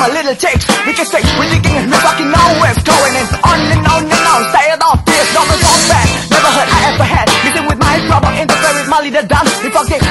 my little chicks. We can stay, we're leaking and we fucking know where it's going. And on and on, stay it off this, not the talk back. Never heard I ever had, mixing with my problem, interfere with my leader done. We fucking